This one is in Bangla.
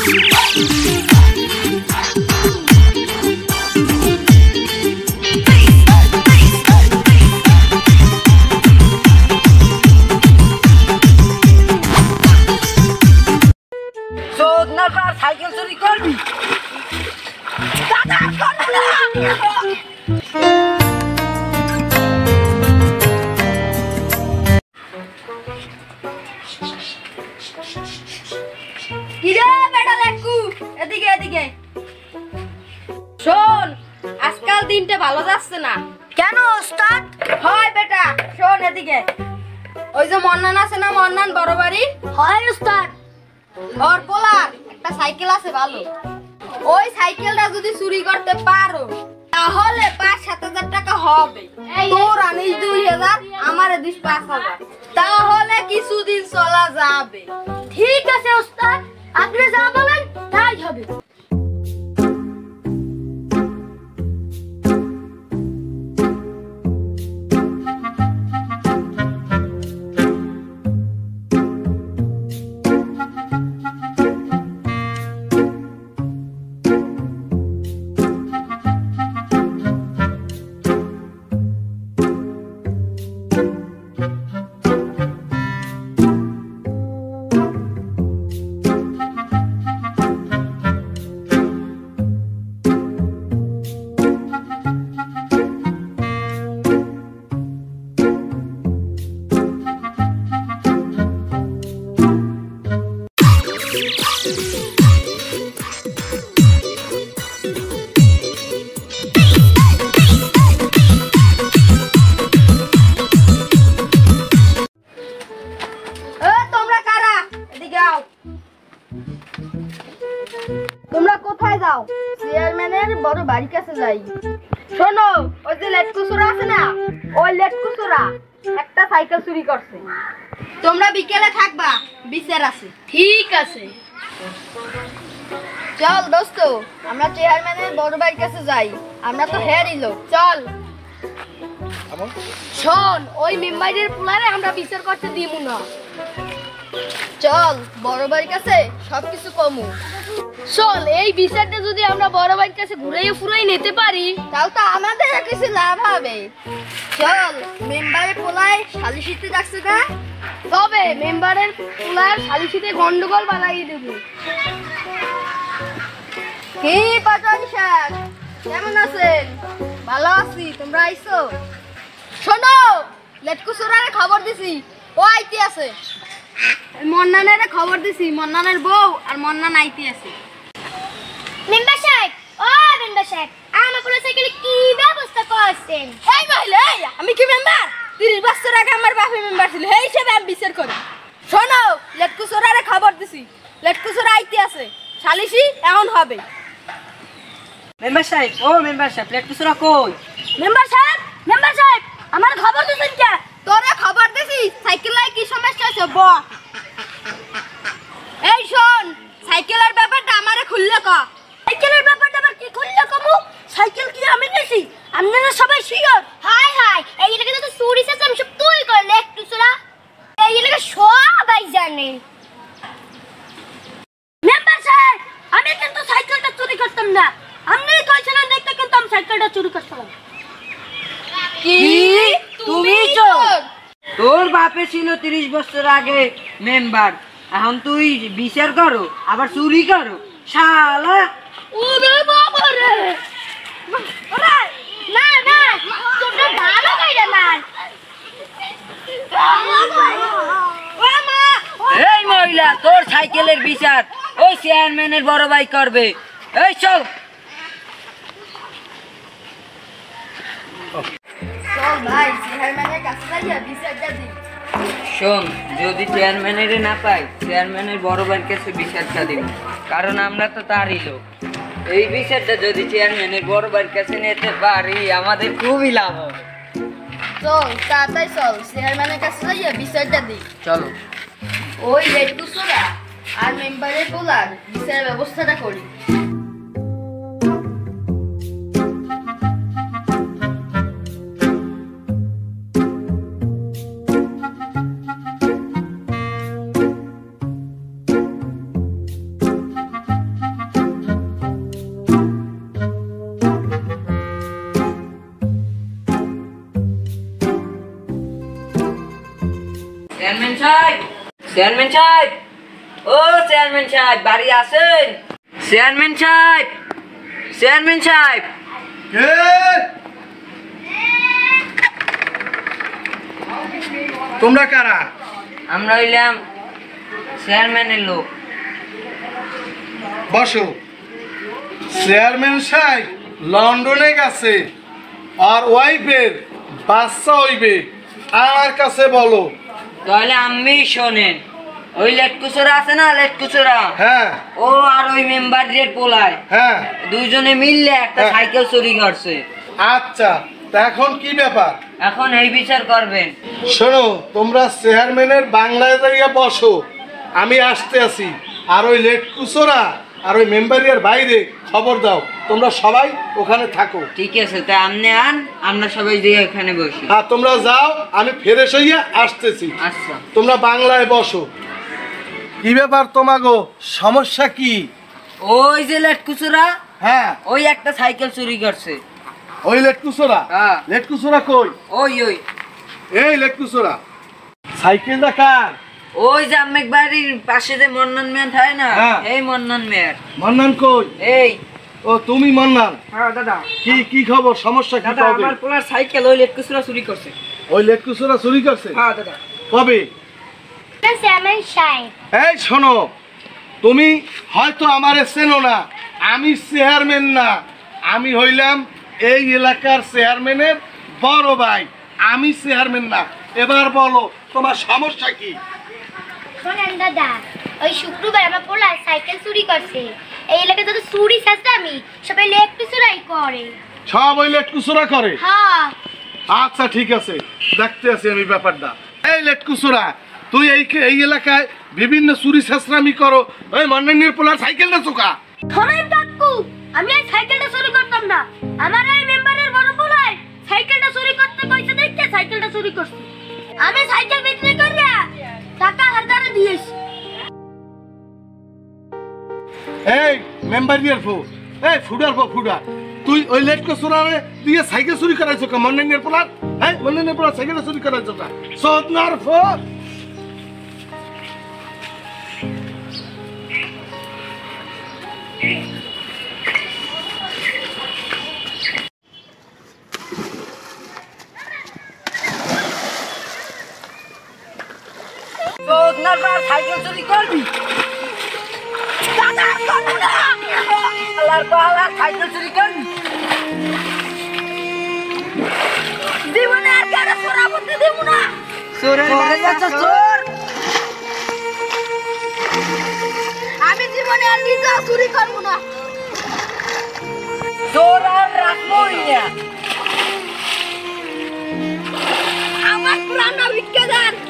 সাইকেল চুরি করবি দাদা করবে না কিরে বেটা লেকু এদিকে এদিকে শোন আজকাল দিনটা ভালো যাচ্ছে না কেন ওস্তাদ হয় বেটা শোন এদিকে ওই যে মন্নান আছে না মন্নান বড় বাড়ি হয় ওস্তাদ ওর পোলার একটা সাইকেল আছে ভালো ওই সাইকেলটা যদি চুরি করতে পারো তাহলে ৫-৭ হাজার টাকা হবে তোর আনিস ২,০০০ আমার দিস ৫,০০০ তাহলে কিছুদিন চলা যাবে ঠিক আছে ওস্তাদ আপনি যা বলেন তাই হবে তোমরা কোথায় যাও চেয়ারম্যানের বড় বাড়ির কাছে যাই শোনো ওই যে লেটকুসুরা আছে না ওই লেটকুসুরা একটা সাইকেল চুরি করছে তোমরা বিকেলে থাকবা বিচার আছে ঠিক আছে চল দোস্ত আমরা চেয়ারম্যানের বড় বাড়ির কাছে যাই আমরা তো হেয়ারই লোক চল শোন ওই মেম্বারের পুলারে আমরা বিচার করতে দিব না চল বড় বাড়ির কাছে সবকিছু কমু চল এই বিচারটা যদি আমরা বড় বাড়ির কাছে ঘুরাইয়ে ফুরাই নিতে পারি তাহলে তো আমাদের কিছু লাভ হবে চল মেম্বারের পোলায় সালিশিতে ডাকছে না তবে মেম্বারের পোলার সালিশিতে গন্ডগোল বানাই দেব কি পাটান স্যার কেমন আছেন ভালো আছি তোমরা আইছো শোনো লেটকুসুরারে খবর দিছি ও আইতে আছে মন্নানের খবর দিছি মন্নানের বউ আর মন্নান আইতে আছে মেম্বার সাহেব ও মেম্বার সাহেব আমার পুরো সাইকেলে কি ব্যবস্থা করছেন এই মহিলা আমি কি মেম্বার 30 বছর আগে আমার বাপে মেম্বার ছিল এই হিসেবে আমি বিচার করি শোনো লেটকুসুরারে খবর দিছি লেটকুসুরা আইতে আছে সালিশি এখন হবে মেম্বার সাহেব ও মেম্বার সাহেব লেটকুসুরা কই মেম্বার সাহেব আমার খবর দিছেন কে তোরে খবর দিছি সাইকেলে কি সমস্যা আছে ব এই শোন সাইকেলের ব্যাপারটা আমারে খুললে ক সাইকেলের ব্যাপারটা আবার কি খুললে কমু সাইকেল কি আমি নিছি আপনারা সবাই শিওর হাই হাই এই এলাকা তো চুরি আছে আমি সব তুই করলে একটু সোরা এই এলাকা সবাই জানে মেম্বার সাহেব আমি কিন্তু সাইকেলটা চুরি করতাম না আপনি কইছিলেন দেখতে কিন্তু আমি সাইকেলটা চুরি করতাম কি তুমি চোর তোর বাপে ছিল 30 বছর আগে মেম্বার এখন তুই বিচার করো আবার চুরি করো শালা ওরে বাবা রে ওরে না না তোমরা ভালো কইরা না এই মহিলা তোর সাইকেলের বিচার ওই চেয়ারম্যানের বড় ভাই করবে এই চল চল ভাই চেয়ারম্যানের কাছে যাইয়া বিচারটা দি শোন যদি চেয়ারম্যানের না পাই চেয়ারম্যানের বড় ভাইয়ের কাছে বিচারটা দিব কারণ আমরা তো তারই লোক এই বিচারটা যদি চেয়ারম্যানের বড় ভাইয়ের কাছে নিতে পারি আমাদের খুবই লাভ হবে চল তাড়াতাড়ি চল চেয়ারম্যানের কাছে যাইয়া বিচারটা দি চলো ওই লেটকুসুরা আর মেম্বারের পোলার বিচারের ব্যবস্থাটা করি চেয়ারম্যান সাহেব, ও চেয়ারম্যান সাহেব বাড়ি আছেন? চেয়ারম্যান সাহেব, চেয়ারম্যান সাহেব। কে? তোমরা কারা? আমরা হইলাম চেয়ারম্যানের লোক। বসো। চেয়ারম্যান সাহেব লন্ডনে গেছে আর ওয়াইফের বাচ্চা হইবে, আমার কাছে বলো। তাহলে আমি শোনেন, ওই লেটকুচোরা আছে না, লেটকুচোরা, হ্যাঁ ও আর ওই মেম্বারের পোলায় হ্যাঁ। দুইজনে মিললে একটা হ্যাঁ। সাইকেল চুরি করছে। আচ্ছা, তা এখন কি ব্যাপার? এখন এই বিচার করবেন। শোনো, তোমরা চেয়ারম্যানের বাংলায় দাঁড়িয়ে বসো, আমি আসতে আছি। আর ওই লেটকুচোরা আর ওই মেম্বারিয়ার বাইরে খবর দাও, তোমরা সবাই ওখানে থাকো। ঠিক আছে, তা আপনি আন, আমরা সবাই দিয়ে এখানে বসি। আর তোমরা যাও, আমি ফ্রেশ হইয়া আসতেছি। আচ্ছা। তোমরা বাংলায় বসো। কি ব্যাপার তোমাগো, সমস্যা কি? ওই যে লেটকুচোরা, হ্যাঁ, ওই একটা সাইকেল চুরি করছে। ওই লেটকুচোরা? হ্যাঁ। লেটকুচোরা কই? ওই ওই এই লেটকুচোরা, সাইকেলটা কার? ওই যে আমেক বাড়ির পাশে যে মন্নন মেয়ার থাকে না, হ্যাঁ। এই মন্নন মেয়ার। মান্নান কই? এই ও তুমি মান্নান? হ্যাঁ দাদা। কি কি খবর, সমস্যা কি? দাদা, কবে? আমার পোলার সাইকেল ওই লেটকুচোরা চুরি করছে। ওই লেটকুচোরা চুরি করছে? হ্যাঁ দাদা। কবে? চেয়ারম্যান সাহেব, এই শোনো, তুমি হয়তো আমারে চেনো না, আমি চেয়ারম্যান না, আমি হইলাম এই এলাকার চেয়ারম্যানের বড় ভাই, আমি চেয়ারম্যান না। এবার বলো তোমার সমস্যা কি? শোনেন দাদা, ওই শুক্রবার আমার পোলা সাইকেল চুরি করছে। এই এলাকায় যত চুরি চাচ্ছে আমি সবাই লেটকু চুরাই করে। সব ওই লেটকুচোরা করে? হ্যাঁ। আচ্ছা ঠিক আছে, দেখতে আছি আমি ব্যাপারটা। এই লেটকুচোরা, তুই এই এলাকায় বিভিন্ন চুরি ছেঁচড়ামি করো, ওই মান্নানের পোলার সাইকেলটা চোকা। শোনেন কাকু, আমি এই সাইকেলটা চুরি করতাম না। আমার এই মেম্বারের বড় পোলাই সাইকেলটা চুরি করতে কইছে দেখতে সাইকেলটা চুরি করছে। আমি সাইকেল বিক্রি করিয়া টাকা হাজারে দিয়েছি। এই মেম্বার ইয়ার ফো, এই ফুডার ফো ফুডার, তুই ওই লেটকুচোরারে দিয়ে সাইকেল চুরি করাইছো কা? মান্নানের পোলার, হ্যাঁ মান্নানের পোলার সাইকেল চুরি করাইছো কা? সদনার ফো। তো আপনার বার সাইকেল চুরি করবি? দাদা, করবো না। আল্লাহর পালা, সাইকেল চুরি করবি? জীবনে আর কারো চোরা করতে দেব না। চোরের বাচ্চা চোর। আমি জীবনে আর নিজে চুরি করব না। চোর আর রাখবোই না। আমার পুরানো ভিক্ষা দেন।